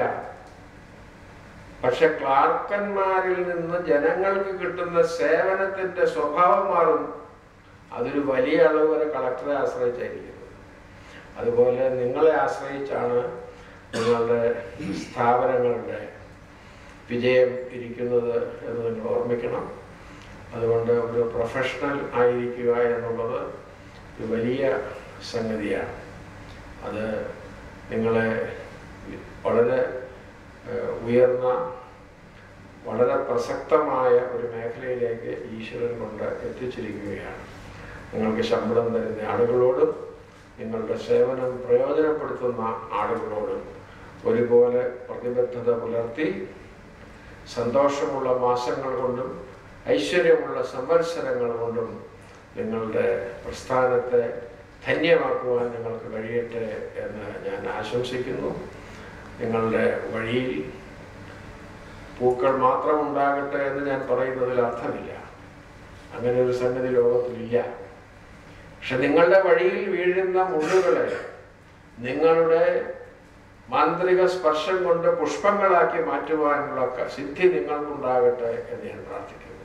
പക്ഷെ ക്ലാർക്കന്മാരിൽ നിന്ന് ജനങ്ങൾക്ക് കിട്ടുന്ന സേവനത്തിന്റെ സ്വഭാവം മാറും. അതൊരു വലിയ അളവ് വരെ കളക്ടറെ ആശ്രയിച്ചായിരിക്കുന്നത്. അതുപോലെ നിങ്ങളെ ആശ്രയിച്ചാണ് നിങ്ങളുടെ സ്ഥാപനങ്ങളുടെ വിജയം ഇരിക്കുന്നത് എന്ന് നിങ്ങൾ ഓർമ്മിക്കണം. അതുകൊണ്ട് ഒരു പ്രൊഫഷണൽ ആയിരിക്കുക എന്നുള്ളത് ഒരു വലിയ സംഗതിയാണ്. അത് നിങ്ങളെ വളരെ ഉയർന്ന, വളരെ പ്രസക്തമായ ഒരു മേഖലയിലേക്ക് ഈശ്വരൻ കൊണ്ട് എത്തിച്ചിരിക്കുകയാണ്. നിങ്ങൾക്ക് ശമ്പളം തരുന്ന ആളുകളോടും നിങ്ങളുടെ സേവനം പ്രയോജനപ്പെടുത്തുന്ന ആളുകളോടും ഒരുപോലെ പ്രതിബദ്ധത പുലർത്തി സന്തോഷമുള്ള മാസങ്ങൾ കൊണ്ടും ഐശ്വര്യമുള്ള സംവത്സരങ്ങൾ കൊണ്ടും നിങ്ങളുടെ പ്രസ്ഥാനത്തെ ധന്യമാക്കുവാൻ നിങ്ങൾക്ക് കഴിയട്ടെ എന്ന് ഞാൻ ആശംസിക്കുന്നു. നിങ്ങളുടെ വഴിയിൽ പൂക്കൾ മാത്രം ഉണ്ടാകട്ടെ എന്ന് ഞാൻ പറയുന്നതിൽ അർത്ഥമില്ല. അങ്ങനെ ഒരു സംഗതി ലോകത്തിലില്ല. പക്ഷെ നിങ്ങളുടെ വഴിയിൽ വീഴുന്ന മുള്ളുകളെ നിങ്ങളുടെ മാന്ത്രിക സ്പർശം കൊണ്ട് പുഷ്പങ്ങളാക്കി മാറ്റുവാനുള്ള സിദ്ധി നിങ്ങൾക്കുണ്ടാകട്ടെ എന്ന് ഞാൻ പ്രാർത്ഥിക്കുന്നു.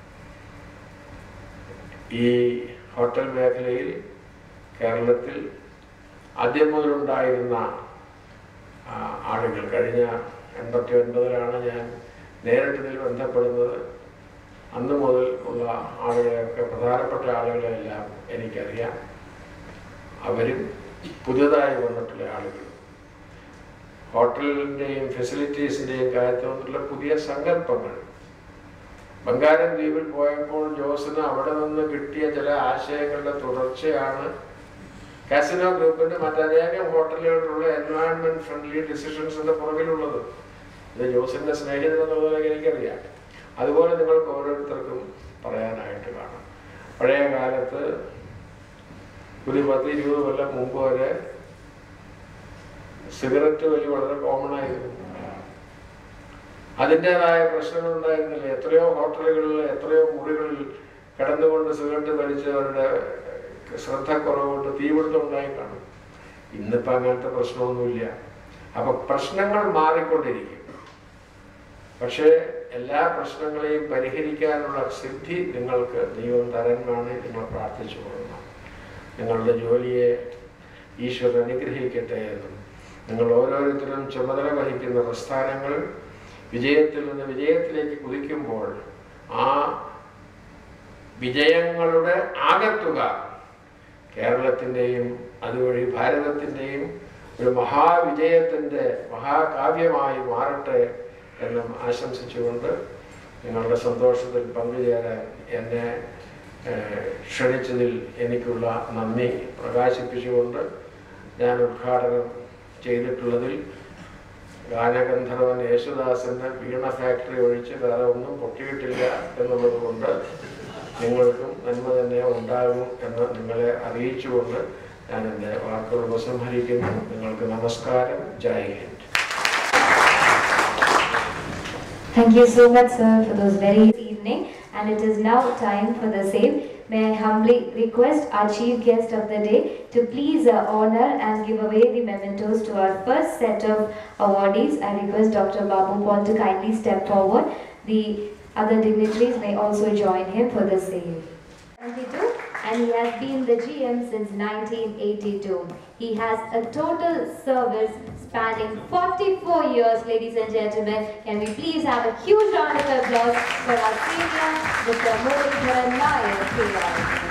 ഈ ഹോട്ടൽ മേഖലയിൽ കേരളത്തിൽ ആദ്യം മുതലുണ്ടായിരുന്ന ആളുകൾ, കഴിഞ്ഞ 89-ലാണ് ഞാൻ നേരിട്ട് ഇതിൽ ബന്ധപ്പെടുന്നത്. അന്ന് മുതൽ ഉള്ള ആളുകളെയൊക്കെ, പ്രധാനപ്പെട്ട ആളുകളെല്ലാം എനിക്കറിയാം. അവരും പുതുതായി വന്നിട്ടുള്ള ആളുകൾ, ഹോട്ടലിൻ്റെയും ഫെസിലിറ്റീസിൻ്റെയും കാര്യത്തിൽ വന്നിട്ടുള്ള പുതിയ സങ്കല്പങ്ങൾ. ബംഗാരം ദ്വീപിൽ പോയപ്പോൾ ജോസിന് അവിടെ നിന്ന് കിട്ടിയ ചില ആശയങ്ങളുടെ തുടർച്ചയാണ് കാസിനോ ഗ്രൂപ്പിന്റെ മറ്റനേകം ഹോട്ടലുകളിലുള്ള എൻവയോൺമെന്റ് ഫ്രണ്ട്ലി ഡിസിഷൻസിന്റെ പുറകിലുള്ളത്. ഇത് ജോസിന്റെ സ്നേഹിതൻ എന്നുള്ളതൊക്കെ എനിക്കറിയാം. അതുപോലെ നിങ്ങൾക്ക് ഓരോരുത്തർക്കും പറയാനായിട്ട് കാണാം. പഴയ കാലത്ത് ഒരു 10-20 കൊല്ലം മുമ്പ് വരെ സിഗരറ്റ് വലി വളരെ കോമൺ ആയിരുന്നു. അതിൻ്റെതായ പ്രശ്നങ്ങൾ ഉണ്ടായിരുന്നില്ല. എത്രയോ ഹോട്ടലുകളിൽ, എത്രയോ മുറികളിൽ കിടന്നുകൊണ്ട് സിഗരറ്റ് വലിച്ചവരുടെ ശ്രദ്ധക്കുറവുകൊണ്ട് തീപിടുത്തം ഉണ്ടായി കാണും. ഇന്നിപ്പോൾ അങ്ങനത്തെ പ്രശ്നമൊന്നുമില്ല. അപ്പൊ പ്രശ്നങ്ങൾ മാറിക്കൊണ്ടിരിക്കും. പക്ഷേ എല്ലാ പ്രശ്നങ്ങളെയും പരിഹരിക്കാനുള്ള സിദ്ധി നിങ്ങൾക്ക് ദൈവം തരാനാണ് നിങ്ങൾ പ്രാർത്ഥിച്ചു കൊള്ളണം. നിങ്ങളുടെ ജോലിയെ ഈശ്വരൻ അനുഗ്രഹിക്കട്ടെ എന്നും നിങ്ങൾ ഓരോരുത്തരും ചുമതല വഹിക്കുന്ന പ്രസ്ഥാനങ്ങൾ വിജയത്തിൽ നിന്ന് വിജയത്തിലേക്ക് കുതിക്കുമ്പോൾ ആ വിജയങ്ങളുടെ ആകത്തുക കേരളത്തിൻ്റെയും അതുവഴി ഭാരതത്തിൻ്റെയും ഒരു മഹാവിജയത്തിൻ്റെ മഹാകാവ്യമായി മാറട്ടെ എന്നും ആശംസിച്ചുകൊണ്ട് നിങ്ങളുടെ സന്തോഷത്തിൽ പങ്കുചേരാൻ എന്നെ ക്ഷണിച്ചതിൽ എനിക്കുള്ള നന്ദി പ്രകാശിപ്പിച്ചുകൊണ്ട് ഞാൻ ഉദ്ഘാടനം ചെയ്തിട്ടുള്ളതിൽ ഗാനഗന്ധർവൻ യേശുദാസിൻ്റെ വീണ ഫാക്ടറി ഒഴിച്ച് വേറെ ഒന്നും പൊട്ടിയിട്ടില്ല എന്നുള്ളത് കൊണ്ട് നിങ്ങൾക്കും നന്മ തന്നെ ഉണ്ടാകും എന്ന് നിങ്ങളെ അറിയിച്ചുകൊണ്ട് ഞാൻ എൻ്റെ വാക്കുകൾ ഉപസംഹരിക്കുന്നു. നിങ്ങൾക്ക് നമസ്കാരം. ജയ് Hind. Thank you so much, sir, for those very evening. And it is now time for the same. may I humbly request our chief guest of the day to please honor and give away the mementos to our first set of awardees. I request Dr. Babu Paul to kindly step forward. The other dignitaries may also join him for the same. And he has been the GM since 1982. He has a total service spanning 44 years, ladies and gentlemen. Can we please have a huge round of applause for our senior, Mr. Murugan Nair.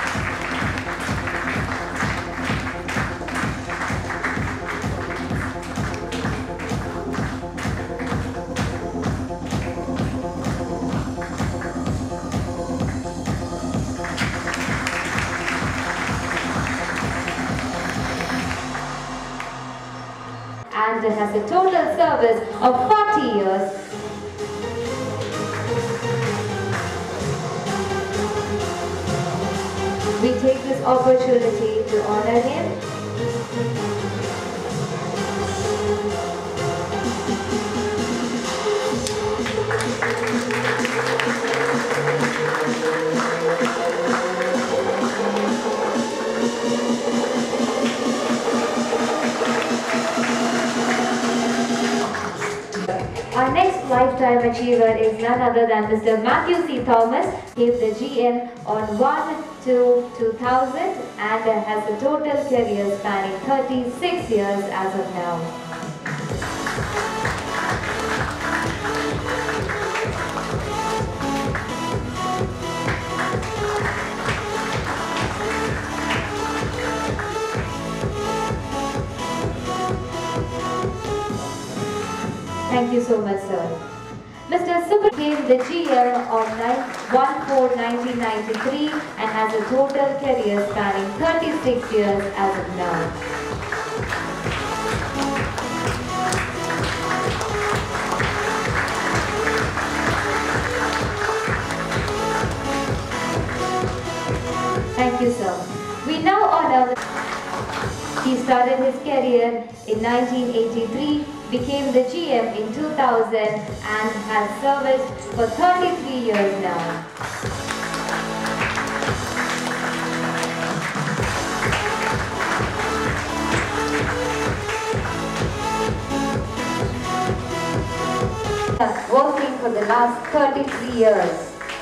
And has a total service of 40 years. We take this opportunity to honor him. Our next lifetime achiever is none other than Mr. Matthew C. Thomas. He is the GM on 1-2-2000 and has a total career spanning 36 years as of now. Thank you so much, sir. Mr. Super became the GM on 1-4-1993 and has a total career spanning 36 years as of now. Thank you, sir. We now honor. He started his career in 1983, became the GM in 2000 and has serviced for 33 years now. Working for the last 33 years.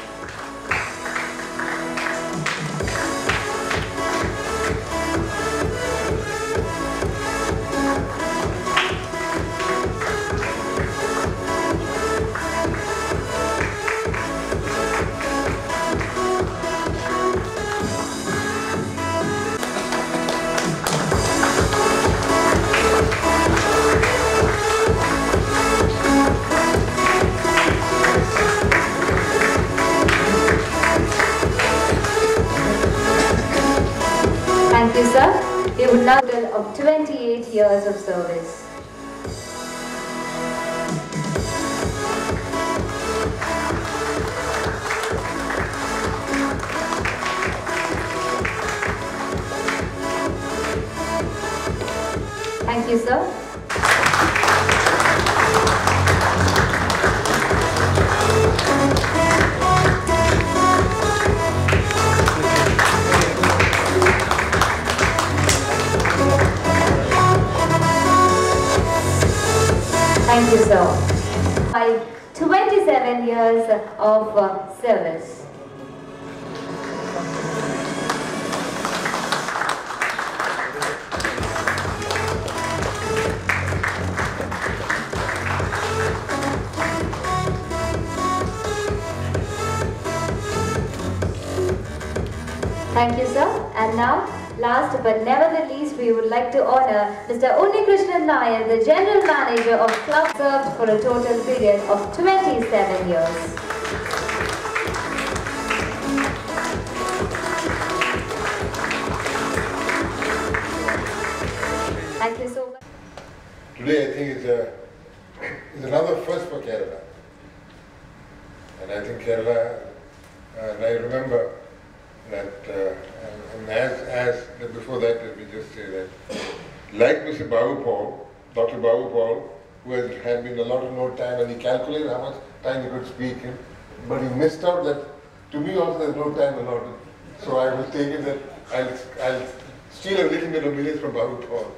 Thank you, sir. You would now have a total of 28 years of service. Thank you, sir. Thank you, sir. By 27 years of service. Thank you, sir. And now, last but never the least, we would like to honor Mr. Unnikrishnan Nair, the General Manager of Club, served for a total period of 27 years. Thank you so much. Today I think it's another first for Kerala. And I think Kerala, and I remember that, and as before that, let me just say that, like Mr. Babu Paul, Dr. Babu Paul, who has had been a lot of no time, and he calculated how much time he could speak in, but he missed out that, to me also there's no time allotted. So I will take it that I'll steal a little bit of minutes from Babu Paul.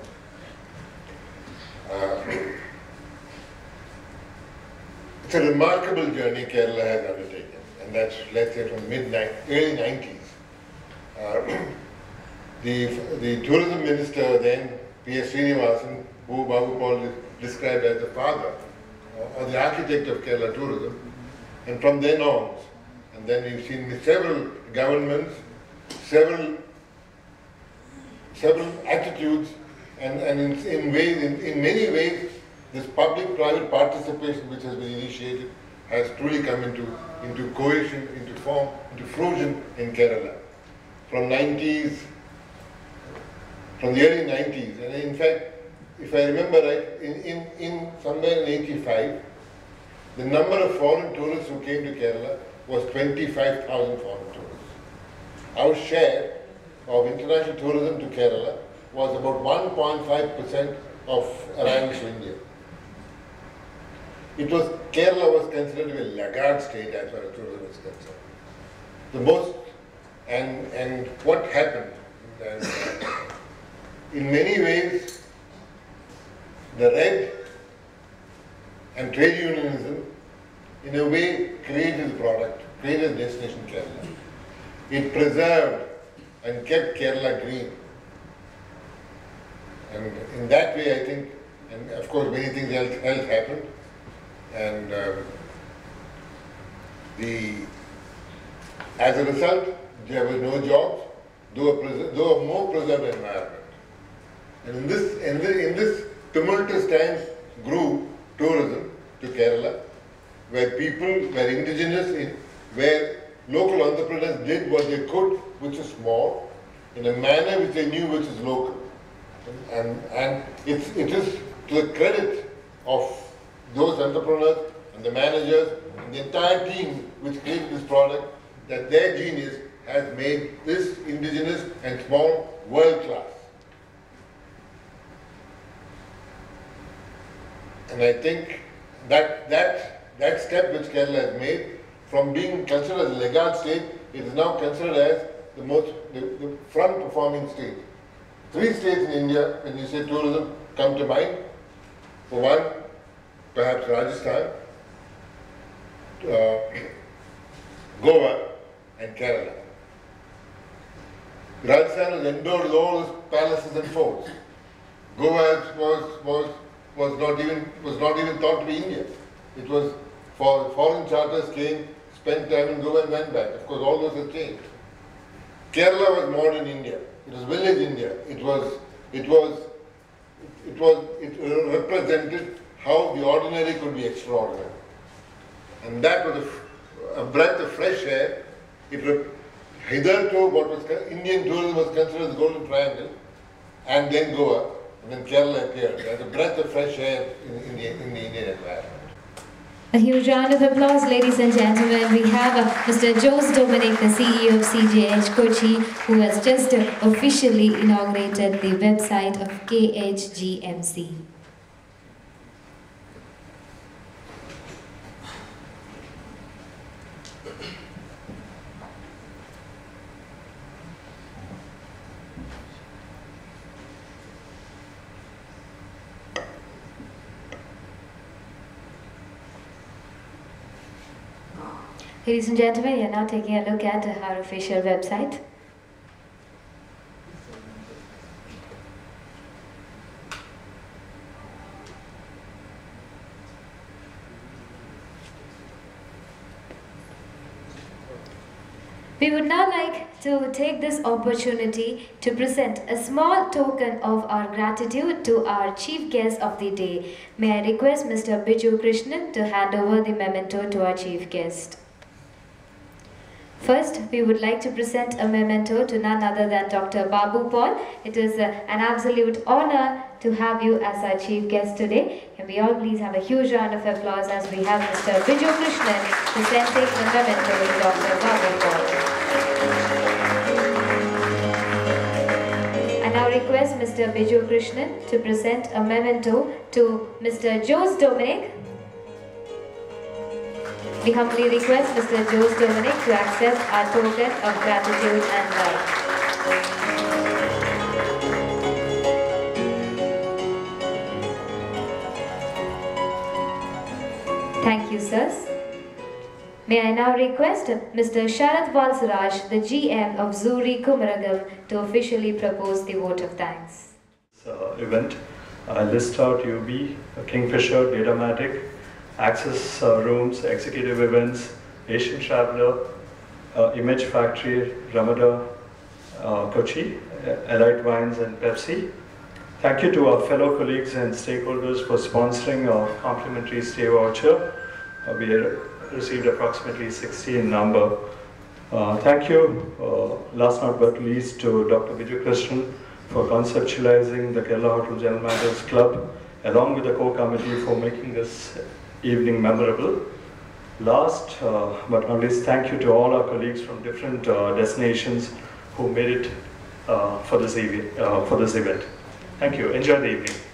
It's a remarkable journey Kerala has undertaken, and that's, let's say, from early 90s. The tourism minister then, P.S. Srinivasan, who Babu Paul described as the father, or the architect of Kerala tourism, and from then on, and then we've seen several governments, several attitudes, and in many ways, this public-private participation which has been initiated has truly come into cohesion, into form, into fruition in Kerala. From the early 90s, and in fact, if I remember right, in somewhere in 85, the number of foreign tourists who came to Kerala was 25,000 foreign tourists. Our share of international tourism to Kerala was about 1.5% of arrivals to India. Kerala was considered to be a laggard state as far as tourism is concerned. The most, and what happened, in many ways, the red and trade unionism, in a way, created the product, created the destination Kerala. It preserved and kept Kerala green. And in that way, I think, and of course many things else happened, and as a result, there were no jobs, though a more preserved environment. And in this tumultuous times grew tourism to Kerala, where people were indigenous, where local entrepreneurs did what they could, which is small, in a manner which they knew which is local. And it is to the credit of those entrepreneurs and the managers and the entire team which created this product that their genius has made this indigenous and small world class. And I think that step which Kerala has made, from being considered as a laggard state, it is now considered as the front performing state. 3 states in India, when you say tourism, come to mind. For one, perhaps Rajasthan, Goa, and Kerala. Rajasthan was endowed with all its palaces and forts. Goa was not even thought to be India. It was for foreign charters came, spent time in Goa and went back. Of course, all those have changed. Kerala was modern India. It was village India. It represented how the ordinary could be extraordinary. And that was a breath of fresh air. Hitherto, what was Indian tourism was considered the Golden Triangle, and then Goa, and then Kerala appeared. There's a breath of fresh air in the Indian environment. A huge round of applause, ladies and gentlemen. We have Mr. Jose Dominic, the CEO of CGH Kochi, who has just officially inaugurated the website of Khgmc. Ladies and gentlemen, we are now taking a look at our official website. We would now like to take this opportunity to present a small token of our gratitude to our chief guest of the day. May I request Mr. Biju Krishnan to hand over the memento to our chief guest. First, we would like to present a memento to none other than Dr. Babu Paul. It is an absolute honor to have you as our chief guest today. Can we all please have a huge round of applause as we have Mr. Biju Krishnan presenting the memento to Dr. Babu Paul. I now request Mr. Biju Krishnan to present a memento to Mr. Jose Dominic. We humbly request Mr. Jose Dominic to accept our token of gratitude and love. Thank you, sirs. May I now request Mr. Sharad Valsaraj, the GM of Zuri Kumaragam, to officially propose the vote of thanks. Event. I list out UB, Kingfisher, Datamatic, Access Rooms, Executive Events, Asian Traveler, Image Factory, Ramada, Kochi, Elite Wines and Pepsi. Thank you to our fellow colleagues and stakeholders for sponsoring our complimentary stay voucher. We received approximately 60 in number. Thank you, last not but least, to Dr. Vijay Krishnan for conceptualizing the Kerala Hotel General Managers Club, along with the core committee for making this evening memorable. Last but not least, thank you to all our colleagues from different destinations who made it for this event. Thank you. Enjoy the evening.